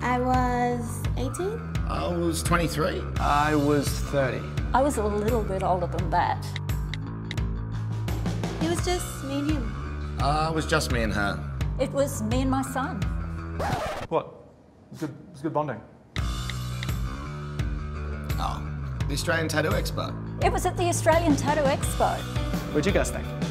I was 18. I was 23. I was 30. I was a little bit older than that. It was just me and him. It was just me and her. It was me and my son. What? It's good bonding. Oh, the Australian Tattoo Expo. It was at the Australian Tattoo Expo. What'd you guys think?